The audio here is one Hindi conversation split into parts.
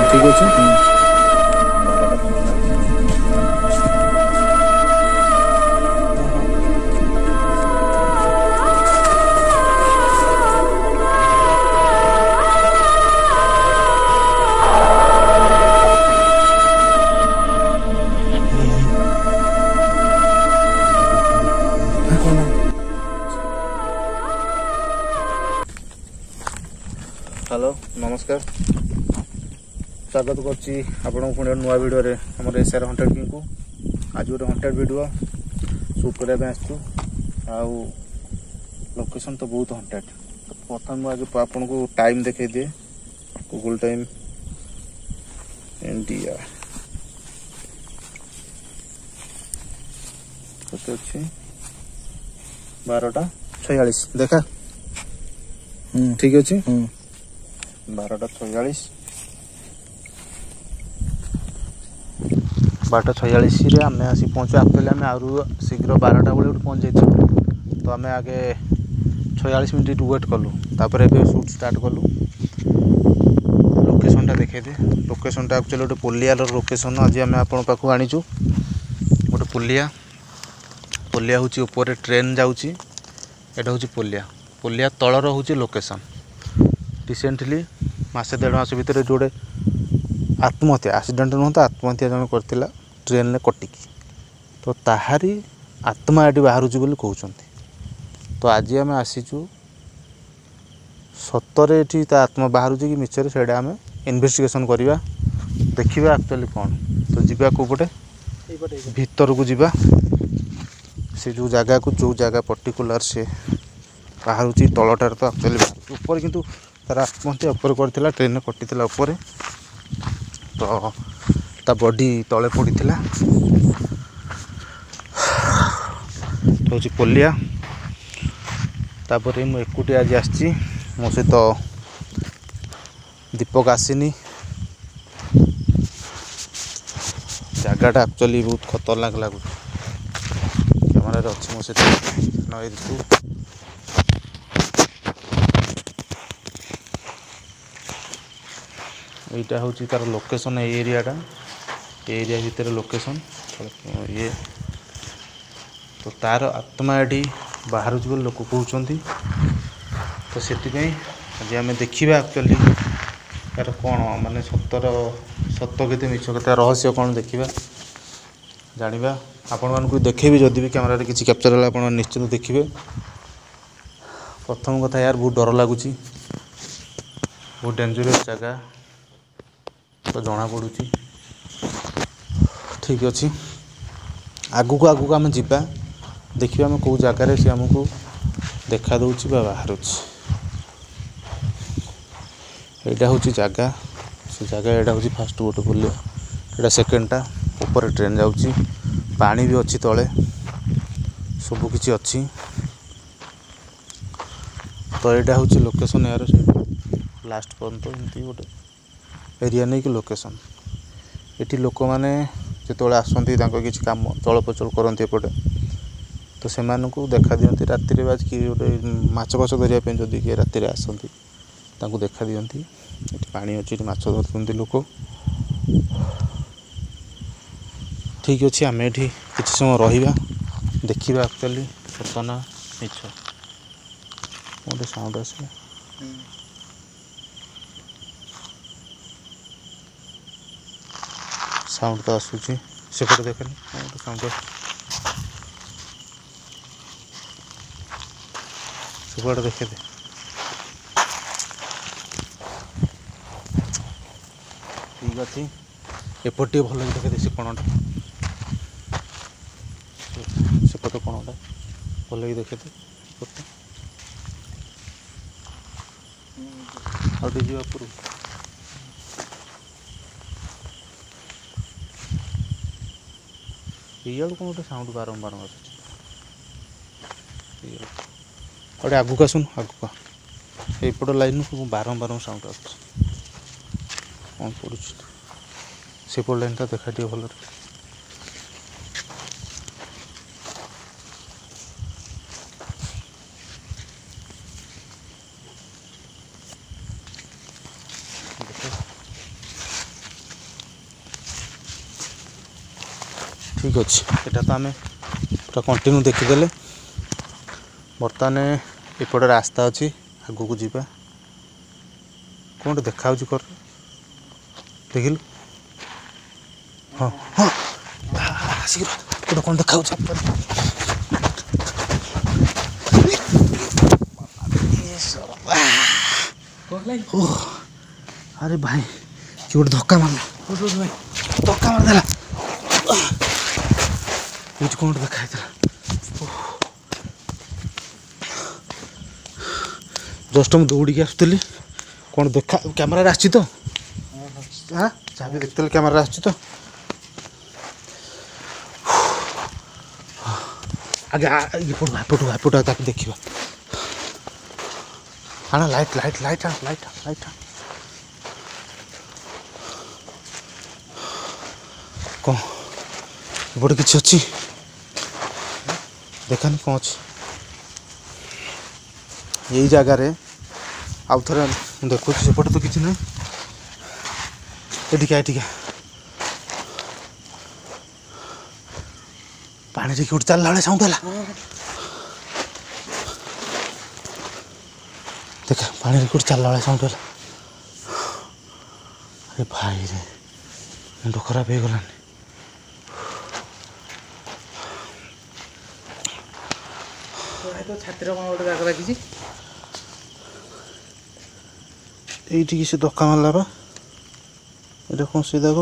ठीक अच्छे हेलो नमस्कार स्वागत करछि आपण पुणी नुआ वीडियो रे हमर एसआर हंटेड किंग को आज गोटे हंटेड वीडियो शूट करबा आछू आउ लोकेशन तो बहुत हंटेड। प्रथम आज आपन को टाइम देखे दिए गूगल टाइम इंडिया कते अछि 12:46 देखा ठीक अछि 12:46 12:46 आम आसी पहुँचू। एक्चुअली आम आउ शीघ्र 12टा बेले पहुँच जाइए तो आम आगे 46 मिनट वेट कलु तापर ए शूट स्टार्ट कलु। लोकेशनटा देखे दे लोकेशनटा एक्चुअली गोटे पुलियार लोकेशन आज आम आपण पाखु आनीचु गोटे पुलिया हूँ ऊपर ट्रेन जाऊँगी एटा हूँ पुलिया तलर हूँ लोकेशन। रिसेंटली मासे 1.5 मास भितर जोड़े आत्महत्या एक्सीडेंट नुह तो आत्महत्या जन करथिला ट्रेन में कटिकी तो ताहारी आत्मा ये बाहर बोली कहते। तो आज आम आसीचु सतरे ये आत्मा बाहर कि मिछरे से आम इन्वेस्टिगेशन करवा देखा एक्चुअली कौन तो जीवा कोपटे भीतर को जीवा से जो जगह को जो जगह पर्टिकुलर से बाहर तलटार तो एक्चुअली बाहर ऊपर किंतु तार आत्महत्या ऊपर करथिला ट्रेन में कटिला ऊपर तो ता बॉडी तले पड़ीथिला तो हूँ पुलिया। तापर मु एकुटी आज आसी मो सहित दीपक आसीनी जगहटा एक्चुअली बहुत खतरनाक लगुच कैमेरा अच्छी मो सहित नई ऋतु एटा हूँ तार लोकेशन एरियाटा एरिया भितर लोकेशन ये तो तार आत्मा ये बाहर बोली लोक कहते तो से आज आम देखा एक्चुअली तार कौन माने सत के मिछ के रहस्य कौन देखा जाना आपण मानक देखेबी जदि भी कैमेरा किसी कैप्चर है आप निश्चित देखिए। प्रथम कथा यार बहुत डर लगुच बहुत डेंजरस जगह तो जना पड़ू ठीक अच्छे आगू आम जीवा देखिए आम कौ जगार सी आमको देखा दूची बाहर यहाँ हूँ जगह से जगह यहाँ हूँ फास्ट गोटे पुलिया यहाँ सेकेंडटा ऊपर ट्रेन जाऊँगी पानी भी अच्छी तले सबकि अच्छी तो यहाँ हूँ लोकेशन यार से लास्ट पर्यंत एमती गोटे एरिया नहीं कि लोकेशन ये लोक मैंने जो आसती किसी कम चलप्रचल करते एपटे तो से देखा दिखती राति बाज कि गोटे माछ फाछ धरने जदि किए राति आसती देखा दिखती ये पानी अच्छी माछ धरते लोक ठीक अच्छे आम ये किसी समय रहा देखा एक्चुअली सतना मिछ गोटे साउंड आसला साउंड तो आसूची सेपटे देखनी गोटे साउंड सेपटे देखे दे ठीक अच्छे एपटे भल देखे दे से कणटा सेपटे कणटा भल देखे दे आउटे जी ऊपर ये कौन गोटे साउंड बारंबार आगे आगुक आसुन आगुक एपट लाइन को बारंबार साउंड आस कौन पड़ू सेपट लाइनटा देखा दिए भल ठीक अच्छे यहाँ तो आम पूरा कंटिन्यू देखीदे बर्तमान एपटे रास्ता अच्छी आग को जीवा कौन देखा कर देखिलु हाँ हाँ शीघ्र कौन देखा अरे भाई कि गोटे धक्का मारला धक्का मारदेला ये कौन देखा जस्ट मुझे दौड़ी आसुली कौन देखा कैमेरा आसी तो हाँ जहाँ भी देखते कैमेरा आसी तो आगे एपटू ताकि देखा हाँ लाइट लाइट लाइट हाँ लाइट हाँ लाइट हाँ कौन एपटे किसी अच्छी देखानी कौन अच्छी यही जगार आउ थे देखुच सेपटे तो किसी ना एटिका पानी रे गोटे चलला बेले साउंड है देख पानी रे गोटे चलला बेले साउंड है अरे भाई रे मुंड खराब हो गलानी छाती कौन गोटे दाग लगी ये से धक्का मारला बा ये कौन से दाग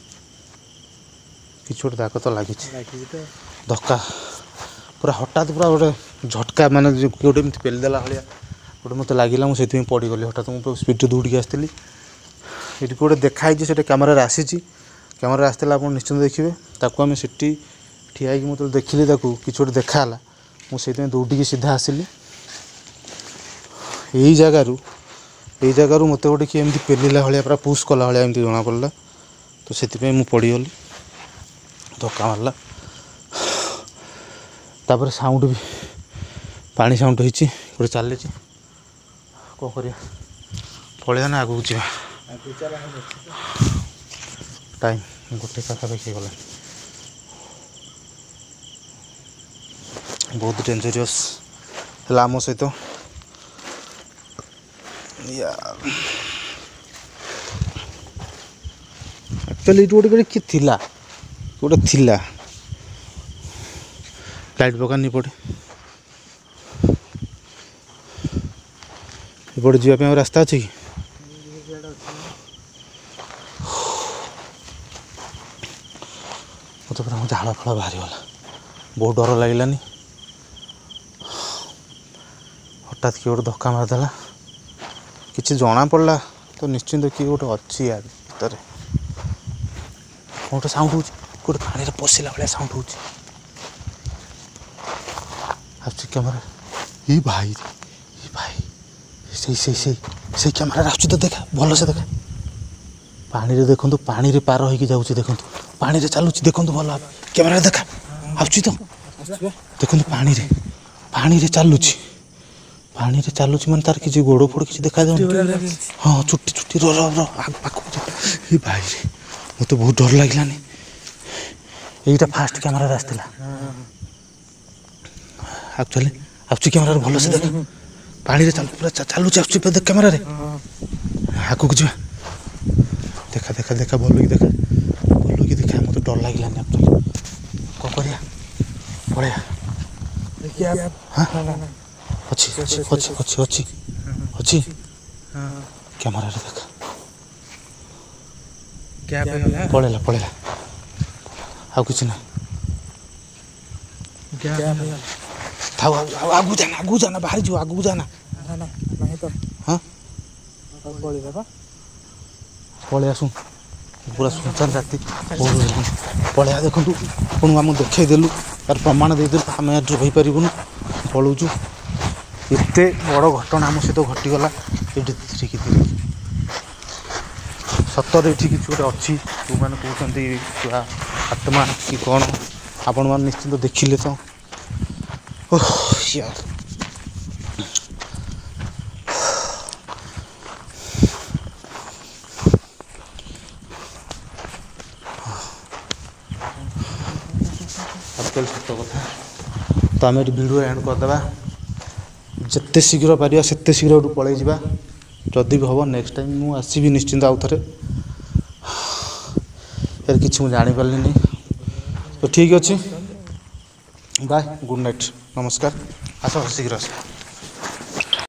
कि गोटे दाग तो लगी धक्का पूरा हठात पूरा गोटे झटका माने गोटे पेलीदेला भाया गोटे मत लगे मुझे पड़गली हठात मुझे स्पीड दौड़ी आसती ये गोटे देखाई से कैमेरा आसी कैमेरा आसला आप निश्चिंत देखिए ताकू आम से ठिया मतलब देखिली कि गोटे देखाला मुझे दौड़ी सीधा आसली यही जगार मत गोटे किए एमती पेलिला भाया पूरा पुश कला भाया एमती जना पड़ा तो से पड़गली धक्का मारला तापर साउंड भी पानी साउंड होती गोटे चली कौन कर पलिया ना आगू जा टाइम गोटे पाखापाखि गला बहुत डेंजरियस है आम सहित एक्चुअली गोटे किए थिला गोटे थिला लाइट पकानी पड़े एपटे जावाई रास्ता अच्छे कि मत पूरा झाड़ फाड़ बाहरी गला बहुत डर लगलानी हठात किए गोटे धक्का मारदेला किसी जना पड़ा तो निश्चिंत किए गोटे अच्छी यार भीतर गोटे साउंड हो गोटे पानी पशिला भाया साउंड हो कैमेरा ये भाई से कैमेरा आस तो देखा भल से देखा पानी रे देखो पानी रे पार होगी जाऊँ देखो पानी रे चलुच देखो भल कैमेरा देखा आसुची तो देखो पानी रे चलुच माने तार किसी गोड़ फोड़ किसी देखा जाऊँ हाँ चुट्टी चुट्टी ये भाई रे मत बहुत डर लगलानी यहीटा फास्ट कैमेरा आसला एक्चुअली आसुची कैमेरा भल से देख पानी रे पूरा चलुच आसुची देख कैमेरा रे आगू को जा देखा देखा देखा भल कि देखा मत डर लगलानी एक्चुअली कौन करिया पड़े हाँ अच्छी अच्छी अच्छी अच्छी अच्छी अच्छी कैमेरा रे देखा पड़ेला आउ किसी ना थाओ आगू जाना बाहर जो आगू जाना हाँ पलि आसु पूरा सुनसान राति पलि देखु पुणी आम देखदेलु तार प्रमाण देदेलु आम रही पारूँ पलाऊँ एत बड़ घटना आम सहित घटीगला ये सतर ये किसी गोटे अच्छी जो मैंने कहते आत्मा कि कौन आपण मैंने निश्चिंत देखिले तो यार आक्चुअल सत कथा तो आम ये भिडियो एंड करदे जिते शीघ्र पार से शीघ्र पलि जा जदि भी हम नेक्स्ट टाइम मुझे आसबि निश्चिंत आउ थे यार कि जानी पारे तो ठीक अच्छे बाय गुड नाइट नमस्कार आस शीघ्र आस।